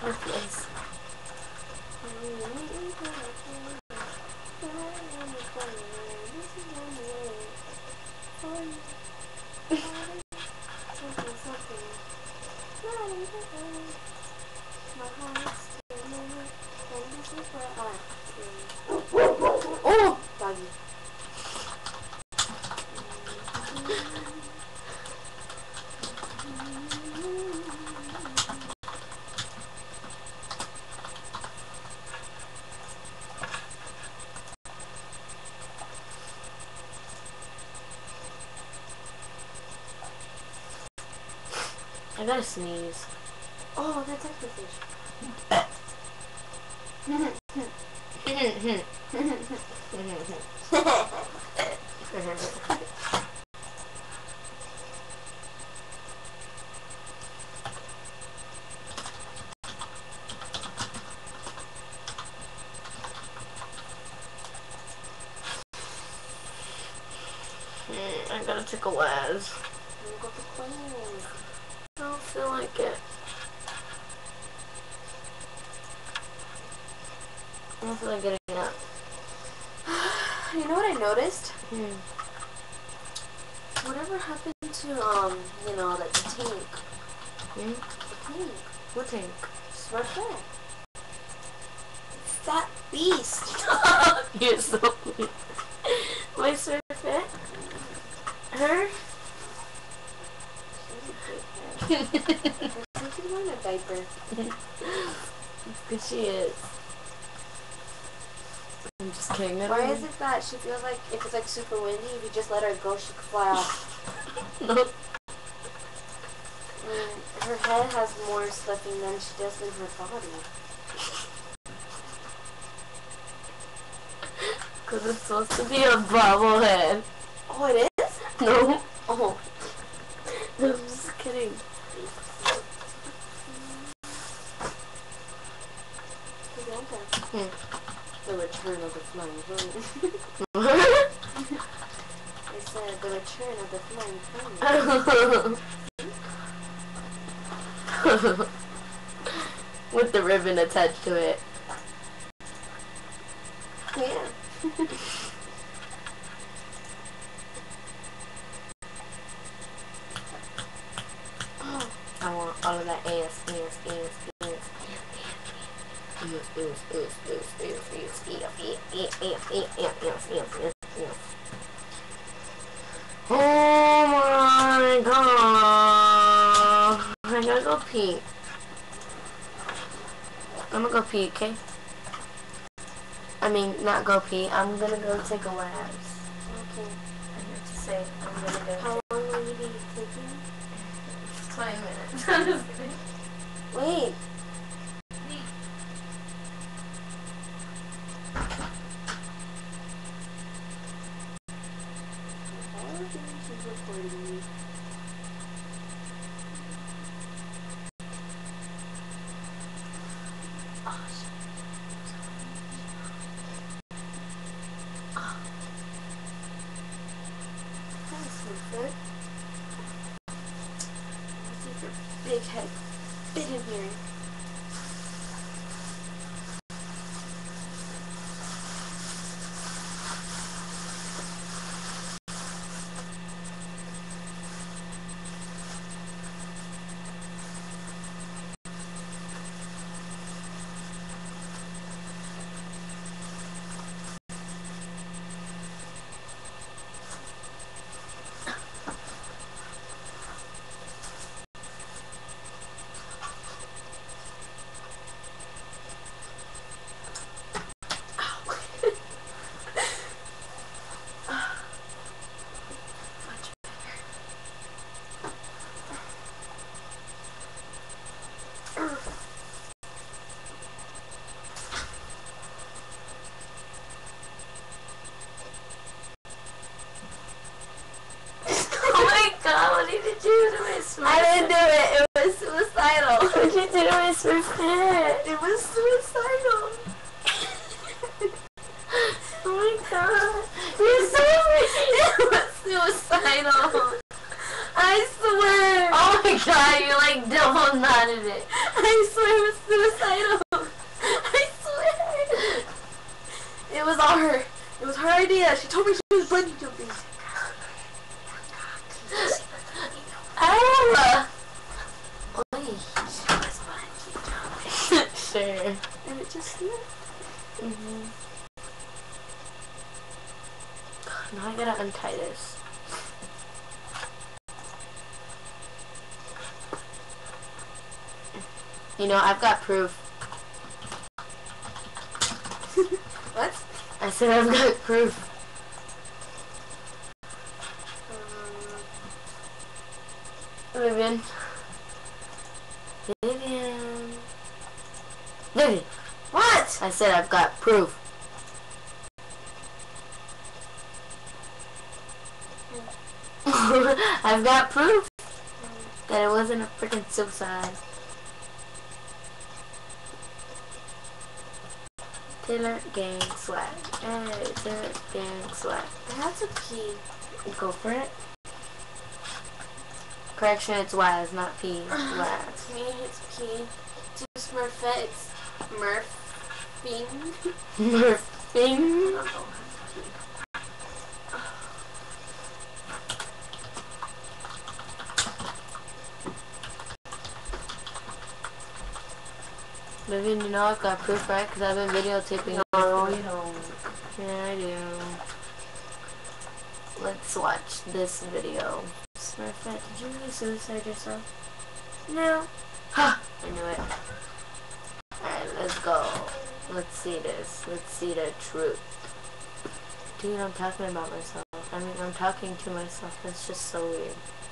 Yes. Oh, doggy. I gotta sneeze. Oh, that text message. I gotta take a Waz. I don't feel like it. I don't feel like getting up. You know what I noticed? Whatever happened to, you know, like the tank? The tank. What tank? Smurfette. That beast. You're so weird. My Smurfette? Her? She's wearing a diaper. Because she is. I'm just kidding. Why is it that she feels like if it's like super windy, if you just let her go, she could fly off? No. Her head has more slipping than she does in her body. Because it's supposed to be a bobblehead. Oh, it is? No. Oh. I'm just kidding. The return of the flying pony. I said the return of the flying pony. With the ribbon attached to it. Yeah. I want all of that ass. Oh my god. I gotta go pee. I'm gonna go pee, okay? I mean, not go pee. I'm gonna go take a labs. Okay. I have to say, I'm gonna go. How long will you be taking? 20 minutes. I'm just kidding. Wait. She's recording me. Oh, shit. Oh. That's so good. Let's your big head fit in here. What did you do to my Smurfette? I didn't do it. It was suicidal. What did you do to my Smurfette? It was suicidal. Oh my god. You're so weird. It was suicidal. I swear. Oh my god, you like double knotted it. I swear it was suicidal. that. She told me she was bungee jumping. Ah! Oi. She was bungee jumping. Sure. And it just slipped. Now I gotta untie this. You know, I've got proof. What? I said I've got proof. Vivian. Vivian. Vivian. What? I said I've got proof. I've got proof that it wasn't a freaking suicide. Taylor gang swag. Hey, Taylor gang swag. I have to pee. Go for it. Correction, it's Waz, not P. Waz. Me, it's pee. To Smurfette, it's Murphing. Murphing. Vivian, you know I've got proof, right? Because I've been videotaping. No, you don't. Yeah, I do. Let's watch this video. Smurfette, did you really suicide yourself? No. Ha! I knew it. Alright, let's go. Let's see this. Let's see the truth. Dude, I'm talking about myself. I mean, I'm talking to myself. That's just so weird.